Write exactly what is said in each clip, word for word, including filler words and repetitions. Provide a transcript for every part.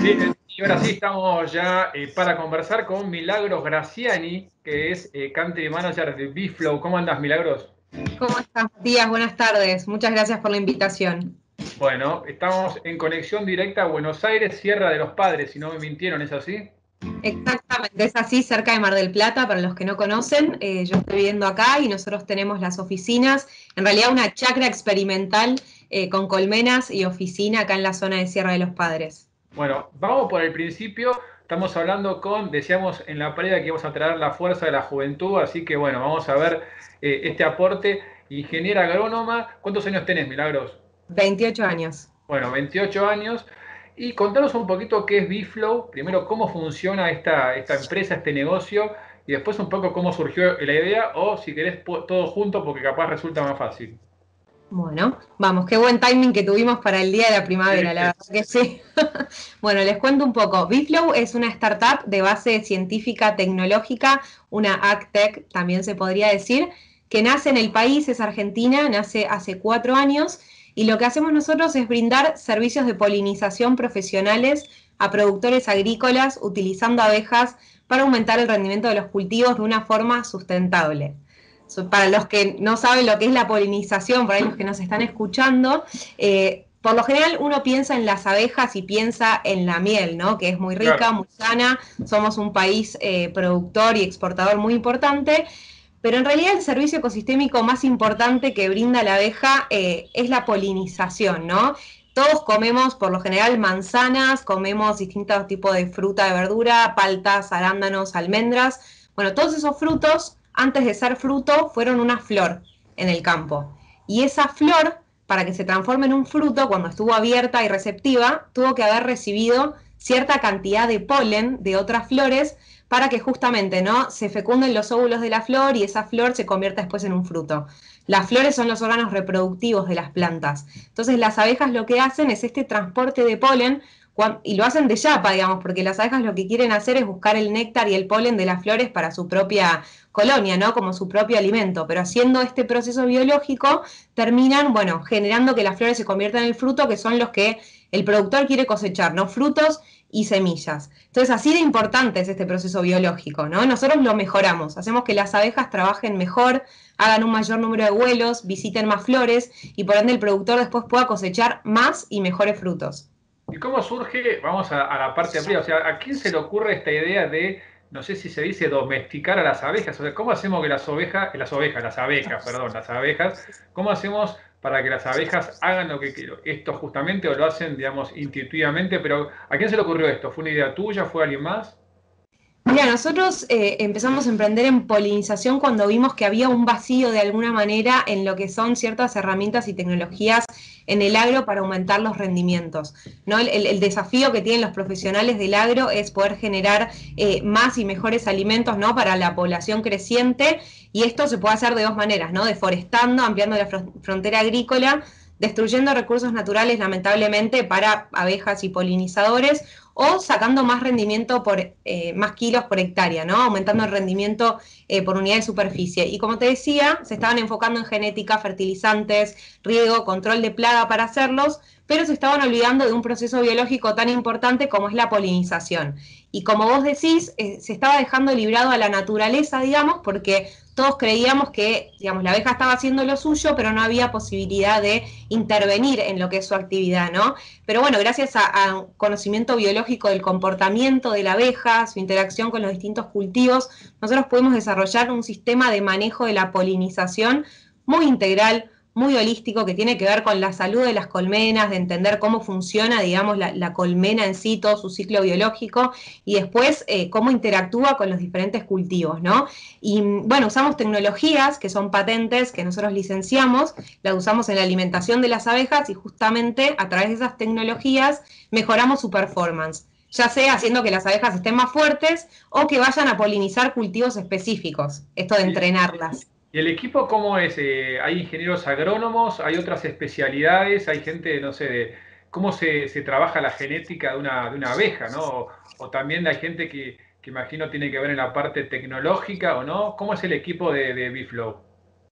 Bien, y ahora sí estamos ya eh, para conversar con Milagros Graciani, que es eh, Country Manager de Biflow. ¿Cómo andas, Milagros? ¿Cómo estás, Matías? Buenas tardes. Muchas gracias por la invitación. Bueno, estamos en conexión directa a Buenos Aires, Sierra de los Padres, si no me mintieron, ¿es así? Exactamente, es así, cerca de Mar del Plata, para los que no conocen. Eh, yo estoy viviendo acá y nosotros tenemos las oficinas, en realidad una chacra experimental eh, con colmenas y oficina acá en la zona de Sierra de los Padres. Bueno, vamos por el principio. Estamos hablando con, decíamos en la previa que íbamos a traer la fuerza de la juventud, así que bueno, vamos a ver eh, este aporte. Ingeniera agrónoma, ¿cuántos años tenés, Milagros? veintiocho años. Bueno, veintiocho años. Y contanos un poquito qué es Biflow, primero cómo funciona esta, esta empresa, este negocio, y después un poco cómo surgió la idea, o si querés todo junto, porque capaz resulta más fácil. Bueno, vamos, qué buen timing que tuvimos para el día de la primavera, la Sí. verdad que sí. Bueno, les cuento un poco. Biflow es una startup de base científica tecnológica, una AgTech también se podría decir, que nace en el país, es argentina, nace hace cuatro años y lo que hacemos nosotros es brindar servicios de polinización profesionales a productores agrícolas utilizando abejas para aumentar el rendimiento de los cultivos de una forma sustentable. Para los que no saben lo que es la polinización, para los que nos están escuchando, eh, por lo general uno piensa en las abejas y piensa en la miel, ¿no? Que es muy rica, Claro. muy sana, somos un país eh, productor y exportador muy importante, pero en realidad el servicio ecosistémico más importante que brinda la abeja eh, es la polinización, ¿no? Todos comemos por lo general manzanas, comemos distintos tipos de fruta, de verdura, paltas, arándanos, almendras. Bueno, todos esos frutos, antes de ser fruto, fueron una flor en el campo. Y esa flor, para que se transforme en un fruto, cuando estuvo abierta y receptiva, tuvo que haber recibido cierta cantidad de polen de otras flores para que justamente no se fecunden los óvulos de la flor y esa flor se convierta después en un fruto. Las flores son los órganos reproductivos de las plantas. Entonces las abejas lo que hacen es este transporte de polen y lo hacen de chapa, digamos, porque las abejas lo que quieren hacer es buscar el néctar y el polen de las flores para su propia colonia, ¿no? Como su propio alimento. Pero haciendo este proceso biológico, terminan, bueno, generando que las flores se conviertan en el fruto, que son los que el productor quiere cosechar, ¿no? Frutos y semillas. Entonces, así de importante es este proceso biológico, ¿no? Nosotros lo mejoramos, hacemos que las abejas trabajen mejor, hagan un mayor número de vuelos, visiten más flores y por ende el productor después pueda cosechar más y mejores frutos. ¿Y cómo surge, vamos a, a la parte fría, o sea, a quién se le ocurre esta idea de, no sé si se dice domesticar a las abejas? O sea, ¿cómo hacemos que las ovejas, las ovejas, las abejas, perdón, las abejas, cómo hacemos para que las abejas hagan lo que quiero? Esto justamente o lo hacen, digamos, intuitivamente, pero ¿a quién se le ocurrió esto? ¿Fue una idea tuya? ¿Fue alguien más? Mira, nosotros eh, empezamos a emprender en polinización cuando vimos que había un vacío de alguna manera en lo que son ciertas herramientas y tecnologías en el agro para aumentar los rendimientos, ¿no? El, el, el desafío que tienen los profesionales del agro es poder generar eh, más y mejores alimentos, ¿no? Para la población creciente y esto se puede hacer de dos maneras, ¿no? Deforestando, ampliando la fr frontera agrícola, destruyendo recursos naturales lamentablemente para abejas y polinizadores o sacando más rendimiento por eh, más kilos por hectárea, ¿no? Aumentando el rendimiento eh, por unidad de superficie. Y como te decía, se estaban enfocando en genética, fertilizantes, riego, control de plaga para hacerlos, pero se estaban olvidando de un proceso biológico tan importante como es la polinización. Y como vos decís, eh, se estaba dejando librado a la naturaleza, digamos, porque todos creíamos que, digamos, la abeja estaba haciendo lo suyo, pero no había posibilidad de intervenir en lo que es su actividad, ¿no? Pero bueno, gracias a, a conocimiento biológico del comportamiento de la abeja, su interacción con los distintos cultivos, nosotros pudimos desarrollar un sistema de manejo de la polinización muy integral, muy holístico, que tiene que ver con la salud de las colmenas, de entender cómo funciona, digamos, la, la colmena en sí, todo su ciclo biológico, y después eh, cómo interactúa con los diferentes cultivos, ¿no? Y bueno, usamos tecnologías que son patentes, que nosotros licenciamos, las usamos en la alimentación de las abejas y justamente a través de esas tecnologías mejoramos su performance, ya sea haciendo que las abejas estén más fuertes o que vayan a polinizar cultivos específicos, esto de ¿Y, entrenarlas. y el equipo cómo es? Eh, ¿hay ingenieros agrónomos? ¿Hay otras especialidades? ¿Hay gente, no sé, de cómo se, se trabaja la genética de una, de una abeja, ¿no? O, o también hay gente que, que imagino tiene que ver en la parte tecnológica, ¿o no? ¿Cómo es el equipo de, de Biflow?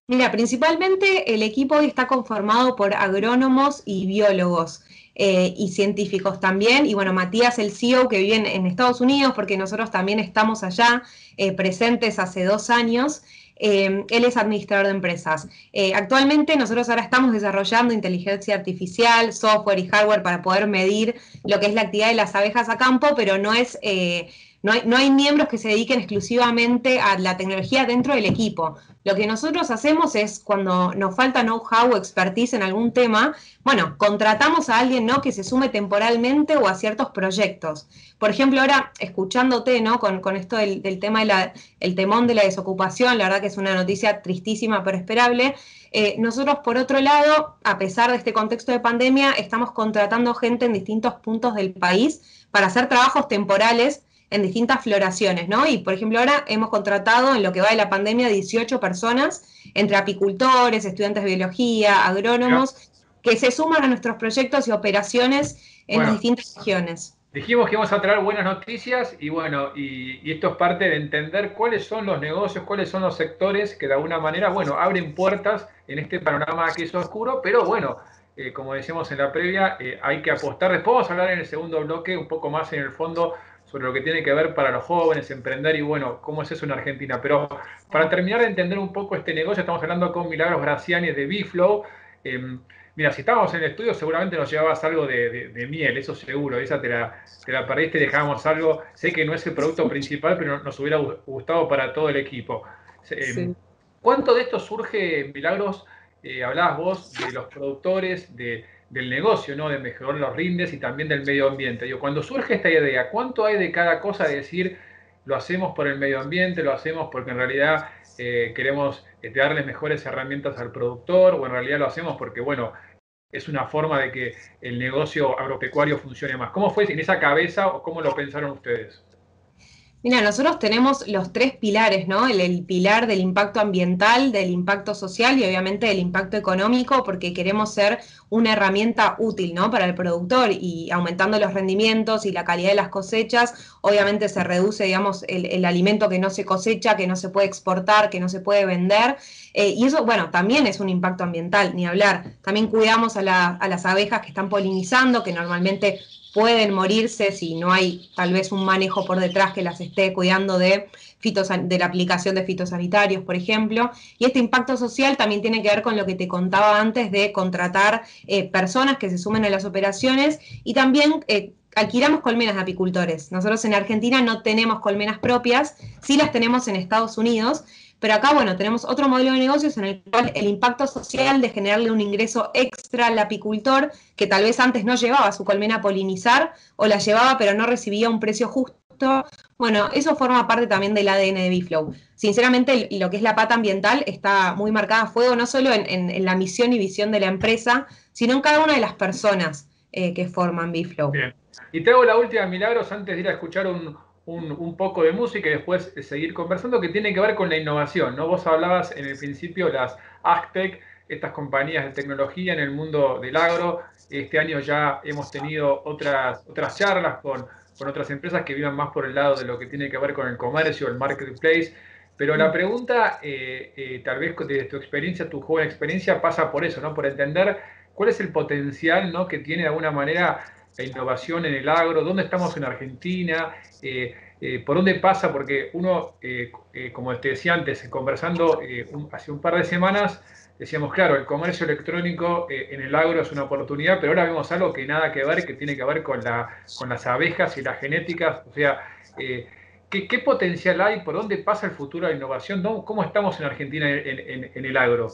Mira, principalmente el equipo hoy está conformado por agrónomos y biólogos eh, y científicos también. Y bueno, Matías, el C E O que vive en, en Estados Unidos, porque nosotros también estamos allá eh, presentes hace dos años, eh, él es administrador de empresas. Eh, actualmente nosotros ahora estamos desarrollando inteligencia artificial, software y hardware para poder medir lo que es la actividad de las abejas a campo, pero no es... Eh, no hay, no hay miembros que se dediquen exclusivamente a la tecnología dentro del equipo. Lo que nosotros hacemos es, cuando nos falta know-how o expertise en algún tema, bueno, contratamos a alguien, ¿no?, que se sume temporalmente o a ciertos proyectos. Por ejemplo, ahora, escuchándote, ¿no?, con, con esto del, del tema del de temón de la desocupación, la verdad que es una noticia tristísima pero esperable. Eh, nosotros, por otro lado, a pesar de este contexto de pandemia, estamos contratando gente en distintos puntos del país para hacer trabajos temporales en distintas floraciones, ¿no? Y, por ejemplo, ahora hemos contratado, en lo que va de la pandemia, dieciocho personas, entre apicultores, estudiantes de biología, ¿Ya? agrónomos, que se suman a nuestros proyectos y operaciones en las Bueno, distintas regiones. dijimos que íbamos a traer buenas noticias y bueno, y, y esto es parte de entender cuáles son los negocios, cuáles son los sectores que de alguna manera, bueno, abren puertas en este panorama que es oscuro, pero bueno, eh, como decíamos en la previa, eh, hay que apostar. Después vamos a hablar en el segundo bloque un poco más en el fondo sobre lo que tiene que ver para los jóvenes, emprender y bueno, cómo es eso en Argentina. Pero para terminar de entender un poco este negocio, estamos hablando con Milagros Graciani de Biflow. Eh, Mira, si estábamos en el estudio seguramente nos llevabas algo de, de, de miel, eso seguro, esa te la, te la perdiste, dejábamos algo, sé que no es el producto principal, pero nos hubiera gustado para todo el equipo. Eh, Sí. ¿Cuánto de esto surge, Milagros? Eh, hablabas vos de los productores, de, del negocio, ¿no?, de mejorar los rindes y también del medio ambiente. Digo, cuando surge esta idea, ¿cuánto hay de cada cosa de decir lo hacemos por el medio ambiente, lo hacemos porque en realidad eh, queremos eh, darles mejores herramientas al productor, o en realidad lo hacemos porque, bueno, es una forma de que el negocio agropecuario funcione más? ¿Cómo fue en esa cabeza o cómo lo pensaron ustedes? Mira, nosotros tenemos los tres pilares, ¿no? El, el pilar del impacto ambiental, del impacto social y obviamente del impacto económico, porque queremos ser una herramienta útil, ¿no?, para el productor, y aumentando los rendimientos y la calidad de las cosechas, obviamente se reduce, digamos, el, el alimento que no se cosecha, que no se puede exportar, que no se puede vender, eh, y eso, bueno, también es un impacto ambiental, ni hablar. También cuidamos a, la, a las abejas que están polinizando, que normalmente pueden morirse si no hay tal vez un manejo por detrás que las esté cuidando de, fitosan de la aplicación de fitosanitarios, por ejemplo. Y este impacto social también tiene que ver con lo que te contaba antes de contratar eh, personas que se sumen a las operaciones, y también eh, alquilamos colmenas de apicultores. Nosotros en Argentina no tenemos colmenas propias, sí las tenemos en Estados Unidos, pero acá, bueno, tenemos otro modelo de negocios en el cual el impacto social de generarle un ingreso extra al apicultor, que tal vez antes no llevaba su colmena a polinizar, o la llevaba pero no recibía un precio justo. Bueno, eso forma parte también del A D N de Biflow. Sinceramente, lo que es la pata ambiental está muy marcada a fuego, no solo en, en, en la misión y visión de la empresa, sino en cada una de las personas eh, que forman Biflow. Bien. Y te hago la última, Milagros, antes de ir a escuchar un, un, un poco de música y después seguir conversando, que tiene que ver con la innovación, ¿no? Vos hablabas en el principio las Agtech, estas compañías de tecnología en el mundo del agro. Este año ya hemos tenido otras, otras charlas con, con otras empresas que vivan más por el lado de lo que tiene que ver con el comercio, el marketplace. Pero la pregunta, eh, eh, tal vez desde tu experiencia, tu joven experiencia, pasa por eso, ¿no? Por entender cuál es el potencial, ¿no?, que tiene de alguna manera la innovación en el agro, dónde estamos en Argentina, eh, eh, por dónde pasa, porque uno, eh, eh, como te decía antes, conversando eh, un, hace un par de semanas, decíamos, claro, el comercio electrónico eh, en el agro es una oportunidad, pero ahora vemos algo que nada que ver, que tiene que ver con, la, con las abejas y las genéticas, o sea, eh, ¿qué, ¿qué potencial hay? ¿Por dónde pasa el futuro de la innovación? ¿Cómo estamos en Argentina en, en, en el agro?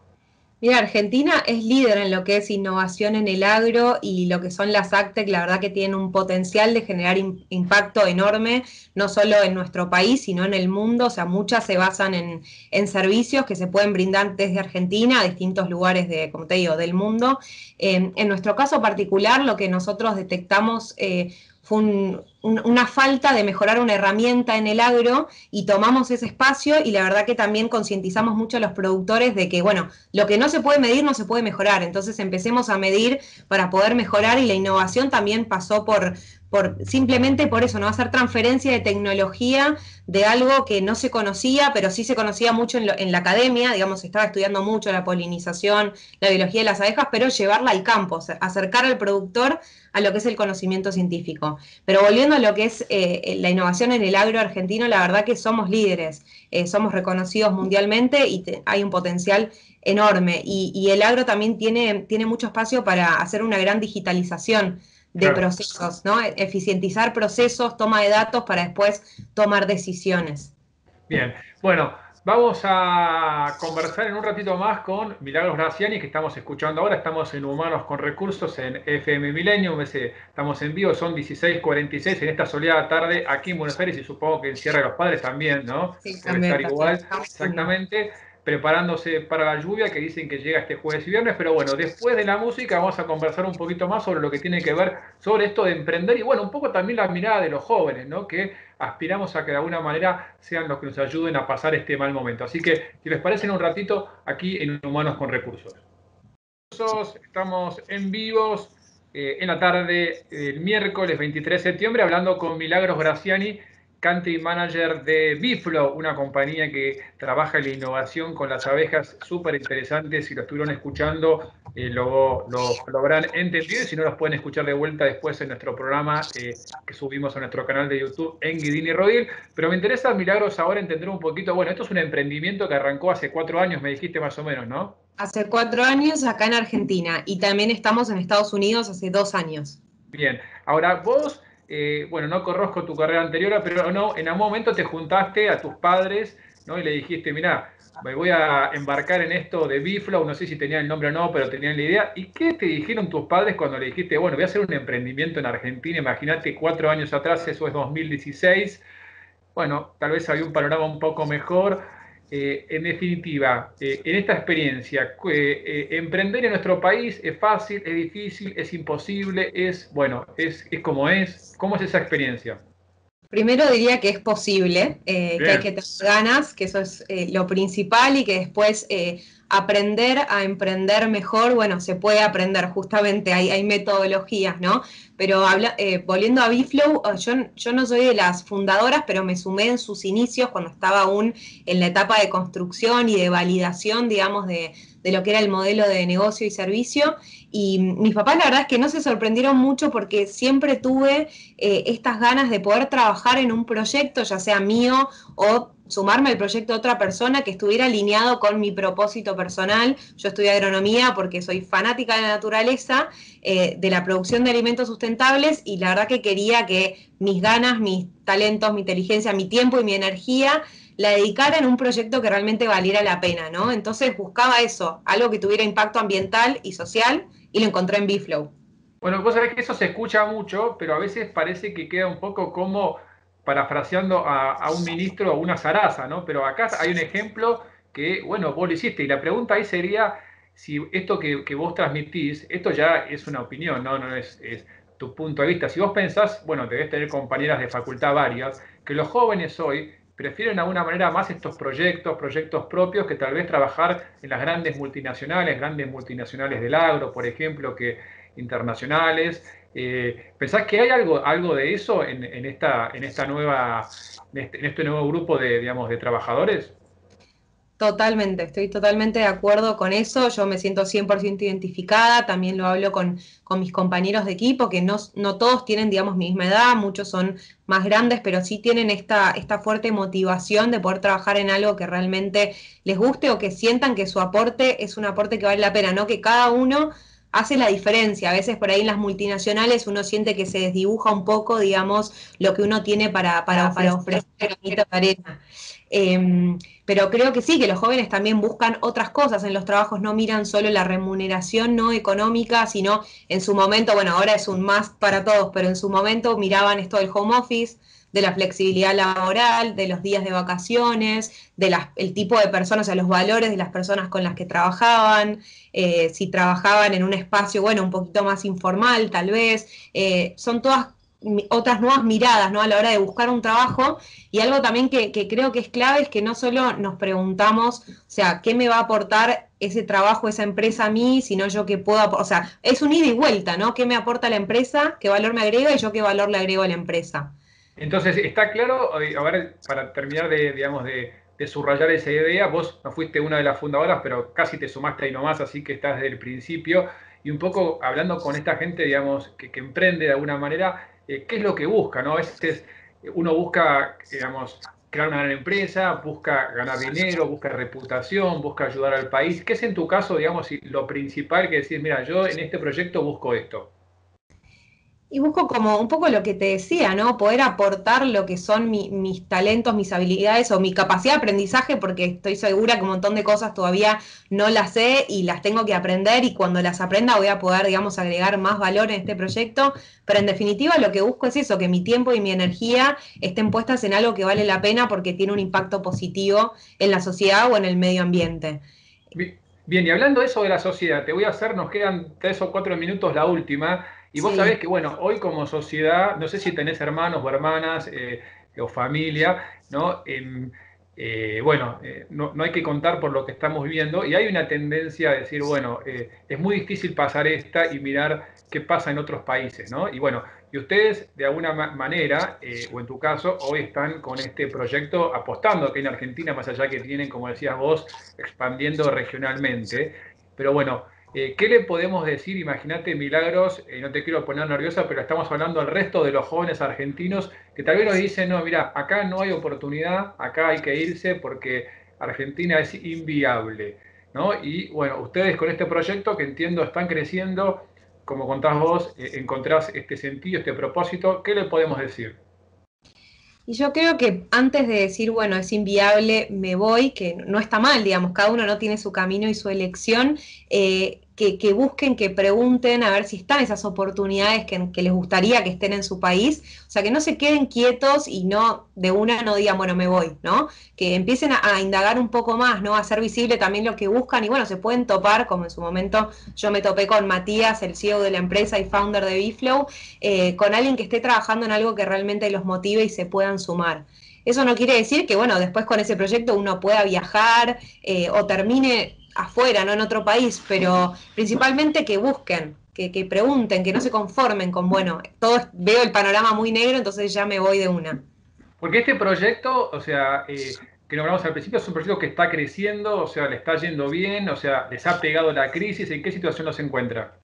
Mira, Argentina es líder en lo que es innovación en el agro, y lo que son las Agtech, la verdad que tienen un potencial de generar in, impacto enorme, no solo en nuestro país, sino en el mundo. O sea, muchas se basan en, en servicios que se pueden brindar desde Argentina a distintos lugares de, como te digo, del mundo. Eh, en nuestro caso particular, lo que nosotros detectamos eh, fue un, un, una falta de mejorar una herramienta en el agro, y tomamos ese espacio, y la verdad que también concientizamos mucho a los productores de que, bueno, lo que no se puede medir no se puede mejorar, entonces empecemos a medir para poder mejorar, y la innovación también pasó por, por, simplemente por eso, no hacer transferencia de tecnología de algo que no se conocía, pero sí se conocía mucho en, lo, en la academia, digamos, se estaba estudiando mucho la polinización, la biología de las abejas, pero llevarla al campo, acercar al productor a lo que es el conocimiento científico. Pero volviendo a lo que es eh, la innovación en el agro argentino, la verdad que somos líderes, eh, somos reconocidos mundialmente y te, hay un potencial enorme. Y, y el agro también tiene, tiene mucho espacio para hacer una gran digitalización de Claro. procesos, ¿no? Eficientizar procesos, toma de datos para después tomar decisiones. Bien, bueno, vamos a conversar en un ratito más con Milagros Graciani, que estamos escuchando ahora. Estamos en Humanos con Recursos en F M Milenio. Estamos en vivo, son dieciséis cuarenta y seis en esta soleada tarde aquí en Buenos Aires y supongo que en Sierra de los Padres también, ¿no? Sí, Debe también, estar igual, también. exactamente. Preparándose para la lluvia que dicen que llega este jueves y viernes, pero bueno, después de la música vamos a conversar un poquito más sobre lo que tiene que ver sobre esto de emprender y bueno, un poco también la mirada de los jóvenes, ¿no? Que aspiramos a que de alguna manera sean los que nos ayuden a pasar este mal momento. Así que, si les parece, en un ratito aquí en Humanos con Recursos. Estamos en vivos eh, en la tarde del miércoles veintitrés de septiembre hablando con Milagros Graciani, Country Manager de Biflow, una compañía que trabaja en la innovación con las abejas, súper interesante. Si lo estuvieron escuchando, eh, lo, lo, lo habrán entendido y si no, los pueden escuchar de vuelta después en nuestro programa eh, que subimos a nuestro canal de YouTube en Guidini Rodil. Pero me interesa, Milagros, ahora entender un poquito, bueno, esto es un emprendimiento que arrancó hace cuatro años, me dijiste más o menos, ¿no? Hace cuatro años acá en Argentina y también estamos en Estados Unidos hace dos años. Bien, ahora vos, eh, bueno, no conozco tu carrera anterior, pero no, en algún momento te juntaste a tus padres, ¿no? Y le dijiste, mirá, me voy a embarcar en esto de Biflow, no sé si tenían el nombre o no, pero tenían la idea. ¿Y qué te dijeron tus padres cuando le dijiste, bueno, voy a hacer un emprendimiento en Argentina? Imagínate, cuatro años atrás, eso es dos mil dieciséis. Bueno, tal vez había un panorama un poco mejor. Eh, en definitiva, eh, en esta experiencia, eh, eh, emprender en nuestro país es fácil, es difícil, es imposible, es, bueno, es, es como es. ¿Cómo es esa experiencia? Primero diría que es posible, eh, que hay que tener ganas, que eso es eh, lo principal y que después eh, aprender a emprender mejor, bueno, se puede aprender justamente, hay, hay metodologías, ¿no? Pero habla, eh, volviendo a Biflow, yo, yo no soy de las fundadoras, pero me sumé en sus inicios cuando estaba aún en la etapa de construcción y de validación, digamos, de, de lo que era el modelo de negocio y servicio. Y mis papás la verdad es que no se sorprendieron mucho porque siempre tuve eh, estas ganas de poder trabajar en un proyecto, ya sea mío o sumarme al proyecto de otra persona que estuviera alineado con mi propósito personal. Yo estudié agronomía porque soy fanática de la naturaleza, eh, de la producción de alimentos sustentables y la verdad que quería que mis ganas, mis talentos, mi inteligencia, mi tiempo y mi energía la dedicara en un proyecto que realmente valiera la pena, ¿no? Entonces buscaba eso, algo que tuviera impacto ambiental y social y lo encontré en Biflow. Bueno, vos sabés que eso se escucha mucho, pero a veces parece que queda un poco como parafraseando a, a un ministro o una zaraza, ¿no? Pero acá hay un ejemplo que, bueno, vos lo hiciste y la pregunta ahí sería si esto que, que vos transmitís, esto ya es una opinión, ¿no? No es, es tu punto de vista. Si vos pensás, bueno, debes tener compañeras de facultad varias, que los jóvenes hoy prefieren de alguna manera más estos proyectos, proyectos propios, que tal vez trabajar en las grandes multinacionales, grandes multinacionales del agro, por ejemplo, que internacionales. Eh, ¿Pensás que hay algo, algo de eso en, en, esta, en, esta nueva, en, este, en este nuevo grupo de, digamos, de trabajadores? Totalmente, estoy totalmente de acuerdo con eso, yo me siento cien por ciento identificada, también lo hablo con, con mis compañeros de equipo, que no, no todos tienen, digamos, mi misma edad, muchos son más grandes, pero sí tienen esta, esta fuerte motivación de poder trabajar en algo que realmente les guste o que sientan que su aporte es un aporte que vale la pena, ¿no? Que cada uno hace la diferencia, a veces por ahí en las multinacionales uno siente que se desdibuja un poco, digamos, lo que uno tiene para, para, para ofrecer granito de arena. Eh, pero creo que sí, que los jóvenes también buscan otras cosas en los trabajos, no miran solo la remuneración no económica, sino en su momento, bueno, ahora es un más para todos, pero en su momento miraban esto del home office, de la flexibilidad laboral, de los días de vacaciones, de las, el tipo de personas, o sea, los valores de las personas con las que trabajaban, eh, si trabajaban en un espacio, bueno, un poquito más informal tal vez, eh, son todas otras nuevas miradas, ¿no? A la hora de buscar un trabajo. Y algo también que, que creo que es clave es que no solo nos preguntamos, o sea, ¿qué me va a aportar ese trabajo, esa empresa a mí, sino yo qué puedo aportar? O sea, es un ida y vuelta, ¿no? ¿Qué me aporta la empresa? ¿Qué valor me agrega? Y yo qué valor le agrego a la empresa. Entonces, está claro, eh, a ver, para terminar de, digamos, de, de subrayar esa idea, vos no fuiste una de las fundadoras, pero casi te sumaste ahí nomás, así que estás desde el principio. Y un poco hablando con esta gente, digamos, que, que emprende de alguna manera, eh, ¿qué es lo que busca, no? A veces eh, uno busca, digamos, crear una gran empresa, busca ganar dinero, busca reputación, busca ayudar al país. ¿Qué es en tu caso, digamos, si lo principal que decís, mira, yo en este proyecto busco esto? Y busco como un poco lo que te decía, ¿no? Poder aportar lo que son mi, mis talentos, mis habilidades o mi capacidad de aprendizaje, porque estoy segura que un montón de cosas todavía no las sé y las tengo que aprender y cuando las aprenda voy a poder, digamos, agregar más valor en este proyecto. Pero en definitiva lo que busco es eso, que mi tiempo y mi energía estén puestas en algo que vale la pena porque tiene un impacto positivo en la sociedad o en el medio ambiente. Bien, y hablando de eso de la sociedad, te voy a hacer, nos quedan tres o cuatro minutos la última, y vos sabés Sí. que, bueno, hoy como sociedad, no sé si tenés hermanos o hermanas eh, o familia, ¿no? Em, eh, bueno, eh, no, no hay que contar por lo que estamos viviendo, y hay una tendencia a decir, bueno, eh, es muy difícil pasar esta y mirar qué pasa en otros países, ¿no? Y bueno, y ustedes, de alguna ma- manera, eh, o en tu caso, hoy están con este proyecto apostando que en Argentina, más allá que tienen, como decías vos, expandiendo regionalmente. Pero bueno, eh, ¿qué le podemos decir? Imagínate, Milagros, eh, no te quiero poner nerviosa, pero estamos hablando al resto de los jóvenes argentinos que tal vez nos dicen, no, mira, acá no hay oportunidad, acá hay que irse porque Argentina es inviable, ¿no? Y bueno, ustedes con este proyecto que entiendo están creciendo, como contás vos, eh, encontrás este sentido, este propósito, ¿qué le podemos decir? Y yo creo que antes de decir, bueno, es inviable, me voy, que no está mal, digamos, cada uno no tiene su camino y su elección, eh, que, que, busquen, que pregunten a ver si están esas oportunidades que, que, les gustaría que estén en su país, o sea, que no se queden quietos y no de una no digan, bueno, me voy, ¿no? Que empiecen a, a indagar un poco más, ¿no? A hacer visible también lo que buscan y bueno, se pueden topar, como en su momento yo me topé con Matías, el C E O de la empresa y founder de Biflow, eh, con alguien que esté trabajando en algo que realmente los motive y se puedan sumar. Eso no quiere decir que, bueno, después con ese proyecto uno pueda viajar eh, o termine afuera, no en otro país, pero principalmente que busquen, que, que pregunten, que no se conformen con, bueno, todo veo el panorama muy negro, entonces ya me voy de una. Porque este proyecto, o sea, eh, que nombramos al principio, es un proyecto que está creciendo, o sea, le está yendo bien, o sea, les ha pegado la crisis, ¿en qué situación nos encuentra?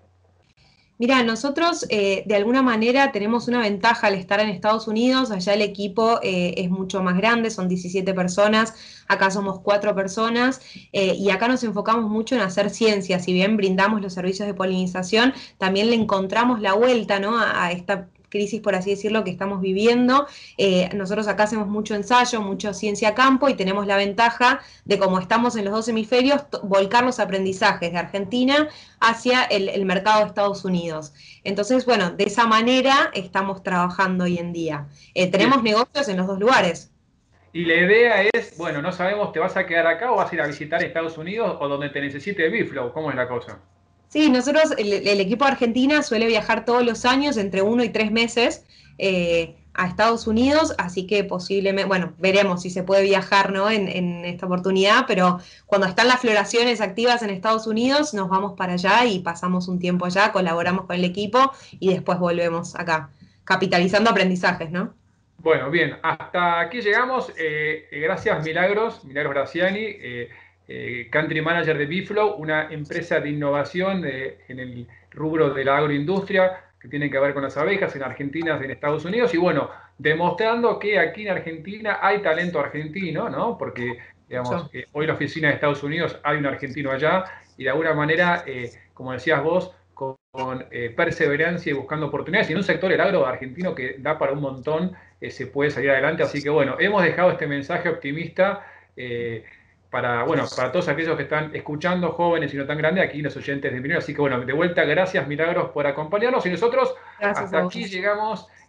Mira, nosotros eh, de alguna manera tenemos una ventaja al estar en Estados Unidos, allá el equipo eh, es mucho más grande, son diecisiete personas, acá somos cuatro personas eh, y acá nos enfocamos mucho en hacer ciencia, si bien brindamos los servicios de polinización, también le encontramos la vuelta, ¿no? a, a esta crisis, por así decirlo, que estamos viviendo. Eh, nosotros acá hacemos mucho ensayo, mucho ciencia a campo y tenemos la ventaja de, como estamos en los dos hemisferios, volcar los aprendizajes de Argentina hacia el, el mercado de Estados Unidos. Entonces, bueno, de esa manera estamos trabajando hoy en día. Eh, tenemos Bien. negocios en los dos lugares. Y la idea es, bueno, no sabemos, ¿te vas a quedar acá o vas a ir a visitar Estados Unidos o donde te necesite Biflow? ¿Cómo es la cosa? Sí, nosotros, el, el equipo de Argentina suele viajar todos los años, entre uno y tres meses, eh, a Estados Unidos, así que posiblemente, bueno, veremos si se puede viajar, ¿no? en, en esta oportunidad, pero cuando están las floraciones activas en Estados Unidos, nos vamos para allá y pasamos un tiempo allá, colaboramos con el equipo y después volvemos acá, capitalizando aprendizajes, ¿no? Bueno, bien, hasta aquí llegamos. Eh, eh, gracias, Milagros, Milagros Graciani, eh, eh, Country Manager de Biflow, una empresa de innovación de- en el rubro de la agroindustria que tiene que ver con las abejas en Argentina, en Estados Unidos, y bueno, demostrando que aquí en Argentina hay talento argentino, ¿no? Porque, digamos, Mucho. eh, hoy en la oficina de Estados Unidos hay un argentino allá, y de alguna manera, eh, como decías vos, con, con, eh, perseverancia y buscando oportunidades, y en un sector, el agro argentino, que da para un montón, eh, se puede salir adelante. Así que bueno, hemos dejado este mensaje optimista eh, para, bueno, para todos aquellos que están escuchando, jóvenes y no tan grandes, aquí los oyentes de Milagros. Así que bueno, de vuelta, gracias Milagros por acompañarnos y nosotros Gracias hasta a aquí vos. llegamos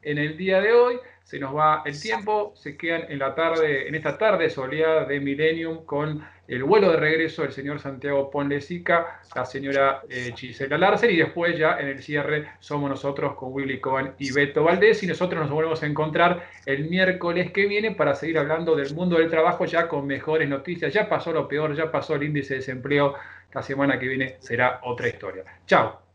en el día de hoy. Se nos va el tiempo, se quedan en la tarde, en esta tarde soleada de Millennium con el vuelo de regreso del señor Santiago Ponlecica, la señora eh, Gisela Larsen, y después ya en el cierre somos nosotros con Willy Cohen y Beto Valdés, y nosotros nos volvemos a encontrar el miércoles que viene para seguir hablando del mundo del trabajo ya con mejores noticias. Ya pasó lo peor, ya pasó el índice de desempleo, la semana que viene será otra historia. Chao.